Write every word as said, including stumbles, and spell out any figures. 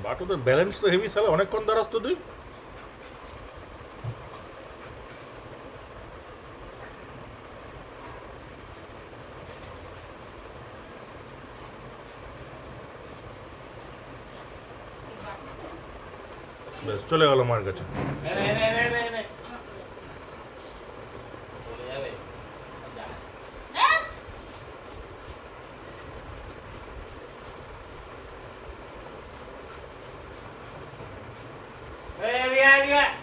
But ওদের balance তো heavy, সালে অনেকক্ষণ দাঁড়াস তো তুই। বেশ চলে গেল মার কাছে। Dia dia